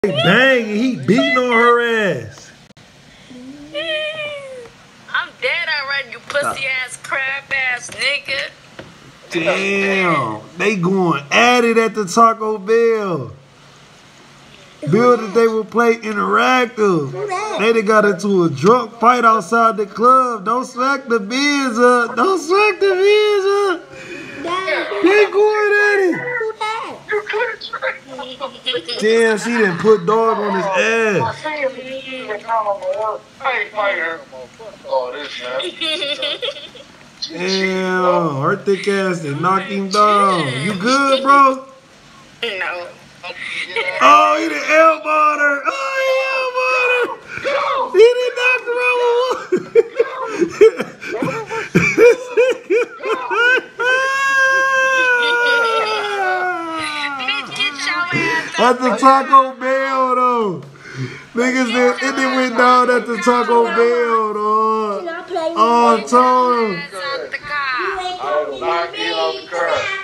Bang, he beating on her ass. I'm dead already, you pussy ass, crab ass nigga. Damn, they going at it at the Taco Bell. Bill that they would play interactive. They done got into a drunk fight outside the club. Don't smack the beers up. Don't smack the beers up. They going at it. Damn, she done put dog on his ass. Damn, her thick ass they knocked him down. You good, bro? No. Oh, he done elbowed her. Oh, he elbowed her. He done knocked her over. At the Taco Bell, though. Niggas, it went down at the Taco Bell, dog. Oh, I told him. I will not get off the car.